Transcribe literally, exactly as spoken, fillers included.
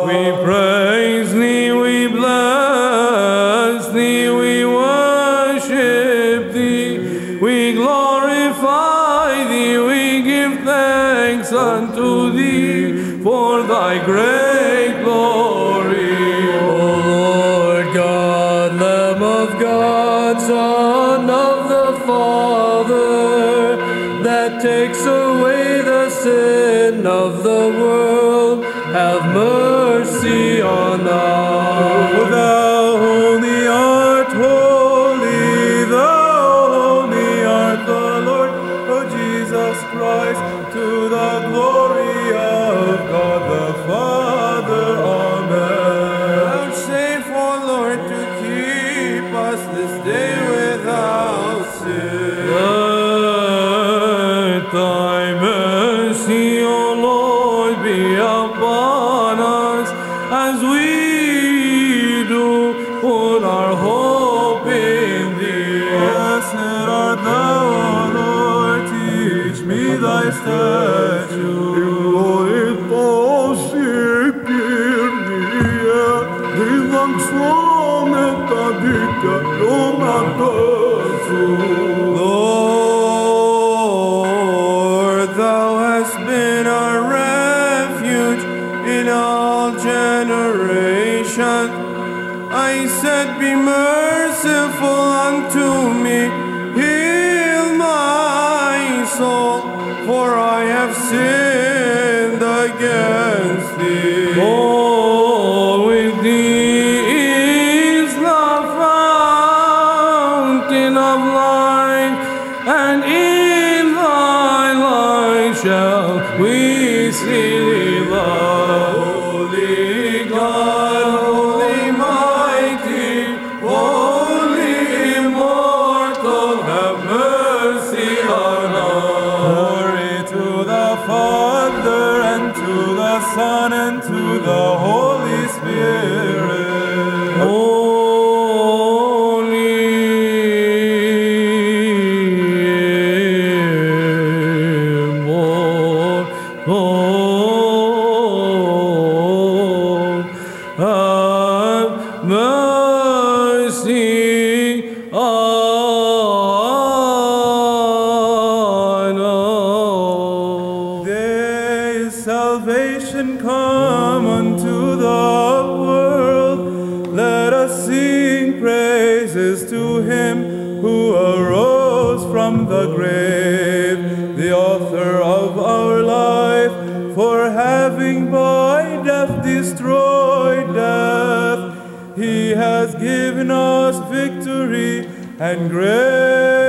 We praise thee, we bless thee, we worship thee, we glorify thee, we give thanks unto thee for thy great glory. O Lord God, Lamb of God, Son of the Father, that takes away the sin of the world, have mercy on us. For thou holy art, holy, thou holy art the Lord, O Jesus Christ, to the glory of God the Father. Amen. Vouchsafe, O Lord, to keep us this day without sin. Let thy mercy, O Lord, be upon us as we do put our hope in thee. Blessed art thou, O Lord, teach me thy statutes. Lord, thou hast been our refuge in all generations. I said, be merciful unto me, heal my soul, for I have sinned against thee. Oh, with thee is the fountain of life, and in thy light shall we see thee, love. Holy God, holy mighty, holy immortal, have mercy on us. Glory to the Father, and to the Son, and to the Holy Spirit. Holy immortal, have mercy on us. There is salvation come unto the world. Let us sing praises to him who arose from the grave, the author of our life, for having by death destroyed death, he has given us victory and grace.